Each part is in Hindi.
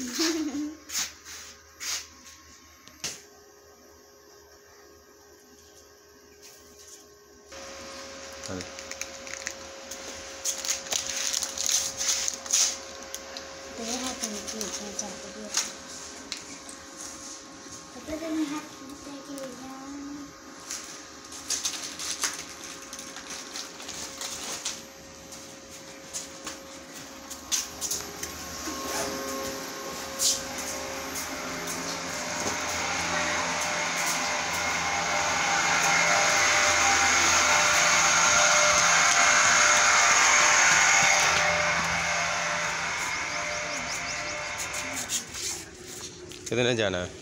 तेरे हाथ में क्या चाहते हो? पता नहीं हाथ कितने के हैं। कितने जाना है?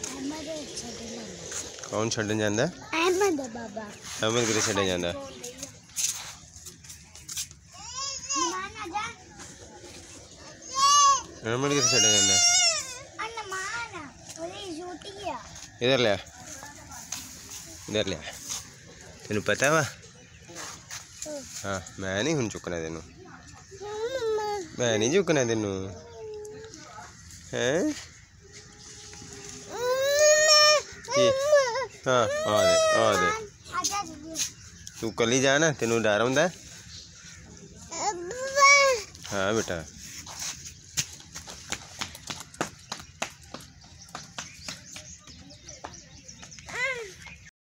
कौन छड्डन जांदा? अहमद बाबा। अहमद कितने छड्डन जांदा? अहमद कितने छड्डन जांदा? इधर ले, इधर ले। तेनू पता वा? हाँ, मैं नहीं हुण चुकना तेनू। मैं नहीं चुकना तेनू। हैं? हाँ, आ दे। तू कल ही जाना, तेनू डर आउंदा? हाँ बेटा।